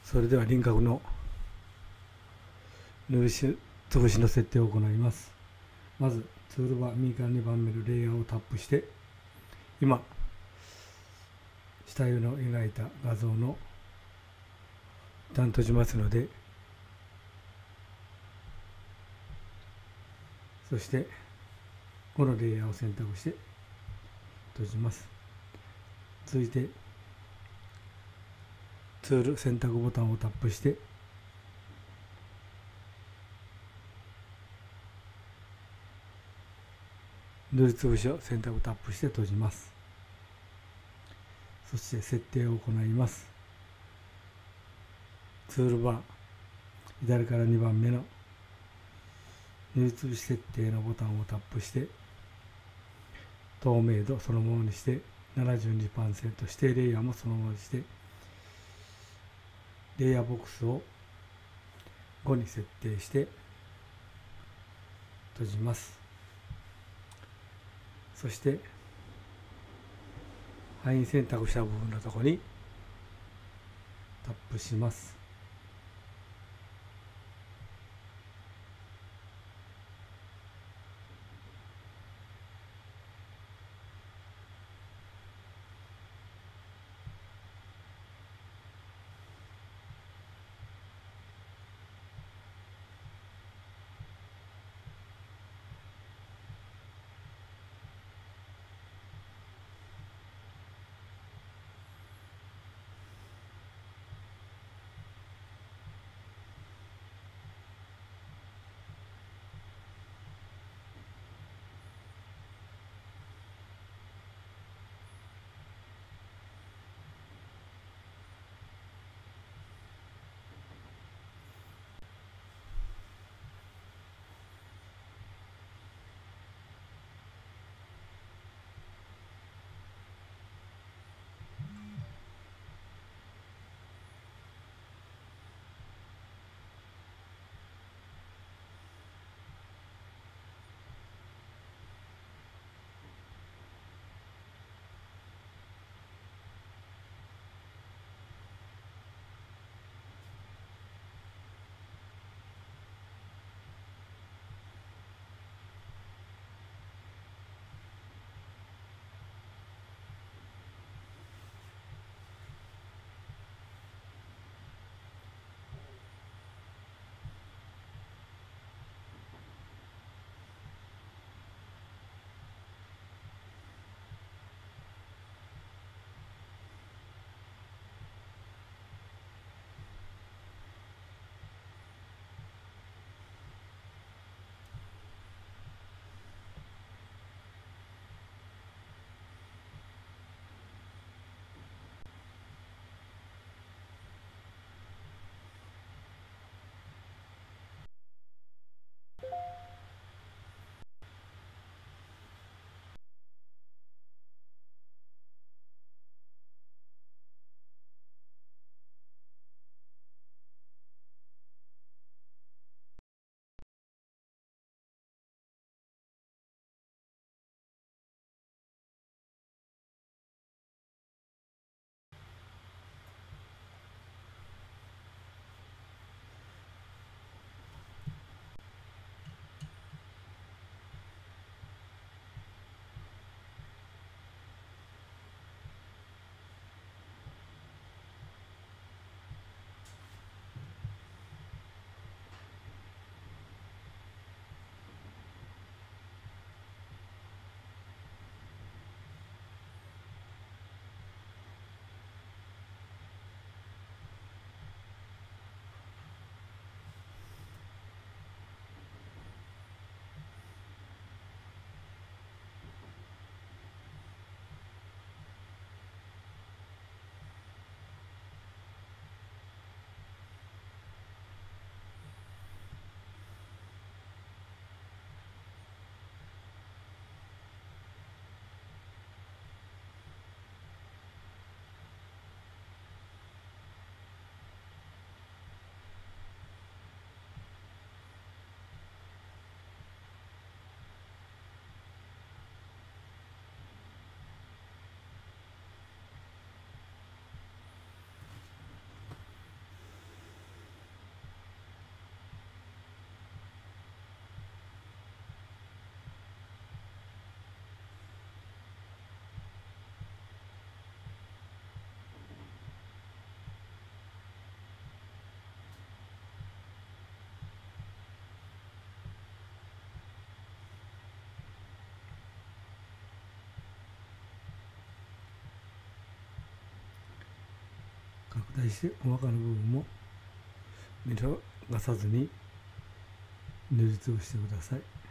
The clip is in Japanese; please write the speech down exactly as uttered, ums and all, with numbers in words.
それでは輪郭の縫いしつぶしの設定を行います。まずツールバー右からにばんめのレイヤーをタップして、今下絵の描いた画像の一旦閉じますので、そしてこのレイヤーを選択して閉じます。続いてツール選択ボタンをタップして、塗りつぶしを選択タップして閉じます。そして設定を行います。ツールバー左からにばんめの塗りつぶし設定のボタンをタップして、透明度そのままにして ななじゅうにパーセント、指定レイヤーもそのままにして、レイヤーボックスをごに設定して閉じます。そして範囲選択した部分のところにタップします。 対して細かな部分も見逃さずに塗りつぶしてください。